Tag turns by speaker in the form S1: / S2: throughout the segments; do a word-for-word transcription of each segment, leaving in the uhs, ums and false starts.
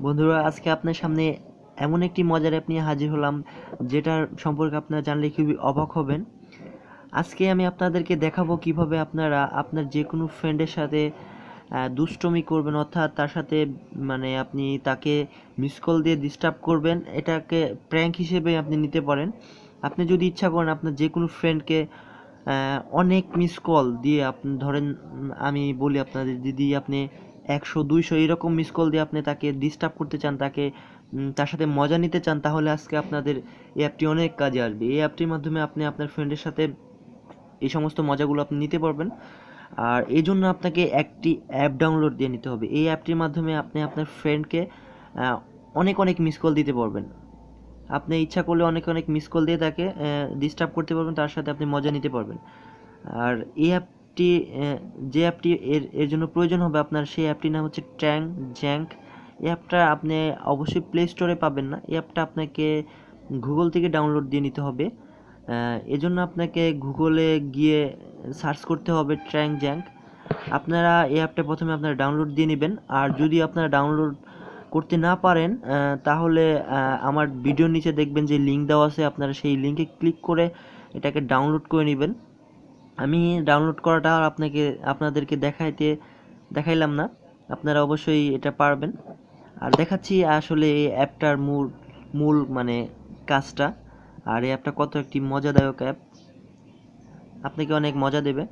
S1: বন্ধুরা, আজকে আপনার সামনে এমন একটি মজার অ্যাপ নিয়ে হাজির হলাম, যেটার সম্পর্কে আপনারা জানলে খুবই অবাক হবেন। আজকে আমি আপনাদেরকে দেখাবো কিভাবে আপনারা আপনার যে কোনো ফ্রেন্ডের সাথে আহ, দুষ্টুমি করবেন, অর্থাৎ তার সাথে মানে আপনি তাকে মিস কল দিয়ে ডিস্টার্ব করবেন। এটাকে প্র্যাঙ্ক হিসেবে আপনি নিতে পারেন। আপনি যদি ইচ্ছা করেন আপনার যে কোনো ফ্রেন্ডকে অনেক মিস কল দিয়ে আপনি ধরেন, উম, আমি বলি আপনাদের, যদি আপনি একশো দুইশো এরকম মিস কল দিয়ে আপনি তাকে ডিস্টার্ব করতে চান, তাকে উম, তার সাথে মজা নিতে চান, তাহলে আজকে আপনাদের এই অ্যাপটি অনেক কাজে আসবে। এই অ্যাপটির মাধ্যমে আপনি আপনার ফ্রেন্ডের সাথে এই সমস্ত মজাগুলো আপনি নিতে পারবেন। আর এই জন্য আপনাকে একটি অ্যাপ ডাউনলোড দিয়ে নিতে হবে। এই অ্যাপটির মাধ্যমে আপনি আপনার ফ্রেন্ডকে অনেক অনেক মিস কল দিতে পারবেন। আপনি ইচ্ছা করলে অনেক অনেক মিস কল দিয়ে তাকে ডিস্টার্ব করতে পারবেন, তার সাথে আপনি মজা নিতে পারবেন। আর এই অ্যাপটি, যে অ্যাপটি এর এর জন্য প্রয়োজন হবে আপনার, সেই অ্যাপটির নাম হচ্ছে ট্যাং জ্যাঙ্ক। এই অ্যাপটা আপনি অবশ্যই প্লে স্টোরে পাবেন না, এই অ্যাপটা আপনাকে গুগল থেকে ডাউনলোড দিয়ে নিতে হবে। এজন্য আপনাকে গুগলে গিয়ে সার্চ করতে হবে ট্যাং জ্যাঙ্ক। আপনারা এই অ্যাপটা প্রথমে আপনারা ডাউনলোড দিয়ে নেবেন। আর যদি আপনারা ডাউনলোড করতে না পারেন, তাহলে আমার ভিডিওর নিচে দেখবেন যে লিঙ্ক দেওয়া আছে, আপনারা সেই লিঙ্কে ক্লিক করে এটাকে ডাউনলোড করে নেবেন। আমি ডাউনলোড করাটা আর আপনাকে আপনাদেরকে দেখাইতে দেখাইলাম না, আপনারা অবশ্যই এটা পারবেন। আর দেখাচ্ছি আসলে এই অ্যাপটার মূল মূল মানে কাজটা। আর এই অ্যাপটা কত একটি মজাদায়ক অ্যাপ, আপনাকে অনেক মজা দেবে।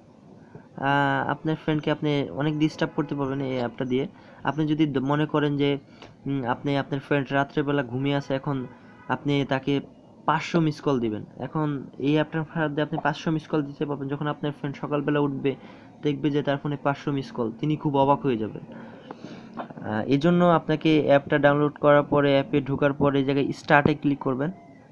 S1: আপনার ফ্রেন্ডকে আপনি অনেক ডিস্টার্ব করতে পারবেন এই অ্যাপটা দিয়ে। আপনি যদি মনে করেন যে আপনি আপনার ফ্রেন্ড রাত্রেবেলা ঘুমিয়ে আছে, এখন আপনি তাকে পাঁচশো মিস কল দিবেন। এখন এই অ্যাপটার সাহায্যে আপনি পাঁচশো মিস কল দিতে পারবেন। যখন আপনার ফ্রেন্ড সকালবেলা উঠবে, দেখবে যে তার ফোনে পাঁচশো মিস কল, তিনি খুব অবাক হয়ে যাবেন। এই জন্য আপনাকে অ্যাপটা ডাউনলোড করার পরে, অ্যাপে ঢোকার পরে এই জায়গায় স্টার্টে ক্লিক করবেন।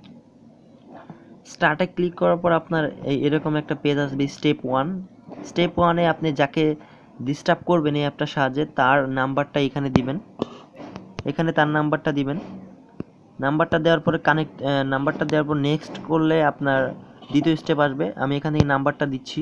S1: স্টার্টে ক্লিক করার পর আপনার এই এরকম একটা পেজ আসবে, স্টেপ ওয়ান। স্টেপ ওয়ানে আপনি যাকে ডিস্টার্ব করবেন এই অ্যাপটার সাহায্যে, তার নাম্বারটা এখানে দিবেন। এখানে তার নাম্বারটা দিবেন। নাম্বারটা দেওয়ার পরে কানেক্ট নাম্বারটা দেওয়ার পর নেক্সট করলে আপনার দ্বিতীয় স্টেপ আসবে। আমি এখানে এই নাম্বারটা দিচ্ছি।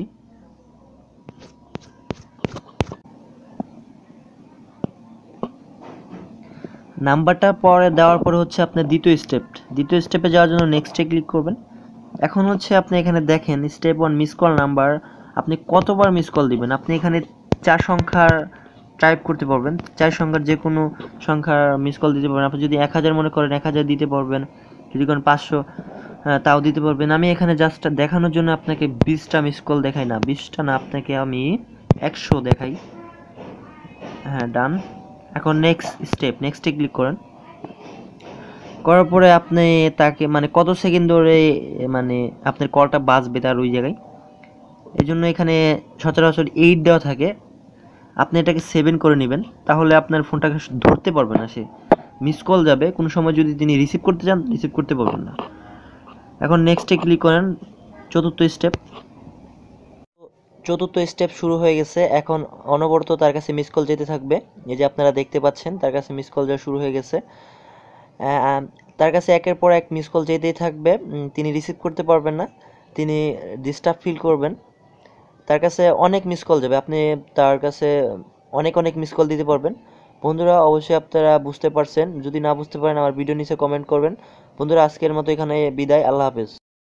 S1: নাম্বারটা পরে দেওয়ার পরে হচ্ছে আপনার দ্বিতীয় স্টেপ। দ্বিতীয় স্টেপে যাওয়ার জন্য নেক্সটে ক্লিক করবেন। এখন হচ্ছে আপনি এখানে দেখেন step one miss call number, আপনি কতবার মিস কল দিবেন। আপনি এখানে চার সংখ্যার টাইপ করতে পারবেন, চার সংখ্যার যে কোনো সংখ্যার মিস কল দিতে পারবেন। আপনি যদি এক হাজার মনে করেন, এক হাজার দিতে পারবেন। যদি করেন পাঁচশো, তাও দিতে পারবেন। আমি এখানে জাস্ট দেখানোর জন্য আপনাকে বিশটা মিস কল দেখাই না, বিশটা না, আপনাকে আমি একশো দেখাই। হ্যাঁ, ডান। এখন নেক্সট স্টেপ, নেক্সটে ক্লিক করেন। করার পরে আপনি তাকে মানে কত সেকেন্ড ধরে মানে আপনার কলটা বাজবে তার ওই জায়গায়, এই জন্য এখানে সচরাচর এইট দেওয়া থাকে। আপনি এটাকে সেভেন করে নেবেন, তাহলে আপনার ফোনটাকে ধরতে পারবে না, সে মিস কল যাবে। কোনো সময় যদি তিনি রিসিভ করতে চান, রিসিভ করতে পারবেন না। এখন নেক্সটে ক্লিক করেন, চতুর্থ স্টেপ। চতুর্থ স্টেপ শুরু হয়ে গেছে। এখন অনবরত তার কাছে মিস কল যেতে থাকবে। এই যে আপনারা দেখতে পাচ্ছেন তার কাছে মিস কল যাওয়া শুরু হয়ে গেছে। তার কাছে একের পর এক মিস কল যেতেই থাকবে, তিনি রিসিভ করতে পারবেন না, তিনি ডিস্টার্ব ফিল করবেন। তার কাছে অনেক মিস কল যাবে, আপনি তার কাছে অনেক অনেক মিস কল দিতে পারবেন। বন্ধুরা, অবশ্যই আপনারা বুঝতে পারছেন। যদি না বুঝতে পারেন আমার ভিডিও নিচে কমেন্ট করবেন। বন্ধুরা, আজকের মতো এখানে বিদায়। আল্লাহ হাফেজ।